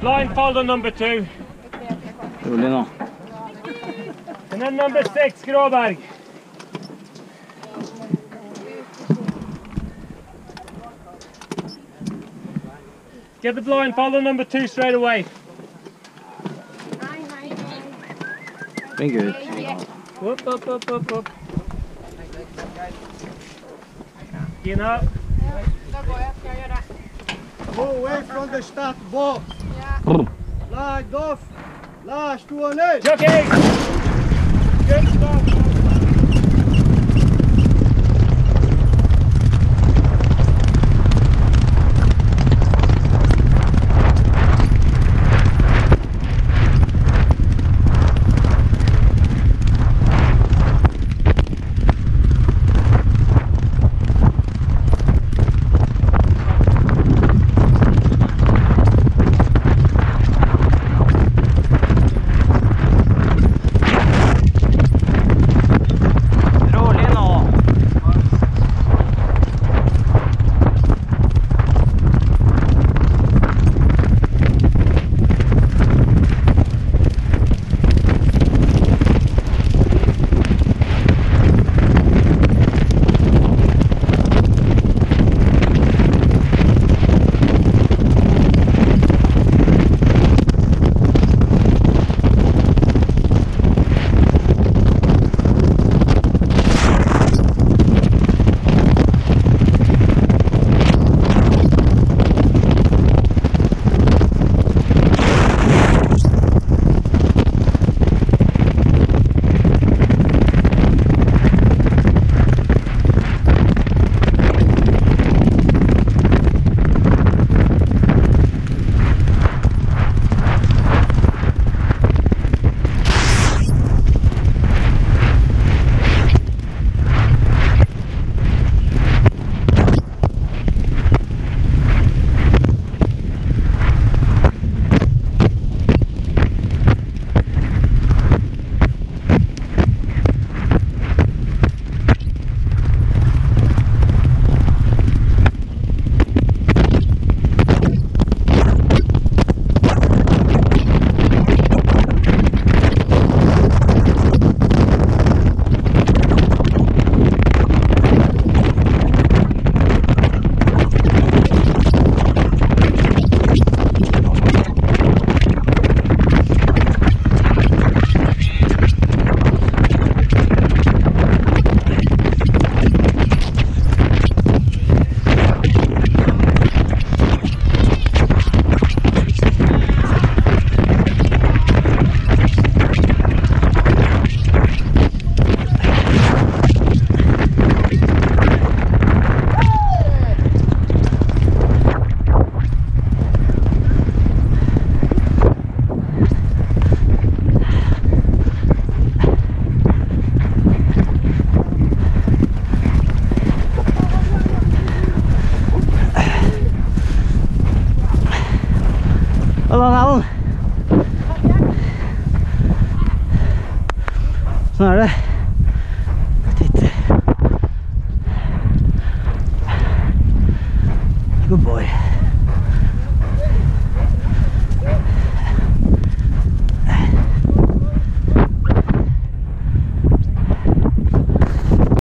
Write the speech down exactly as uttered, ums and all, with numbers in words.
Blindfolder number two. Rolig nå. And then number six, Gråberg. Get the blindfolder number two straight away. Flink ut. Up, up, up, up, up. Gina. Go away from the start box. Light off. Last one eight. Jockey! Good stop. Sånn er det. Titter. Good boy.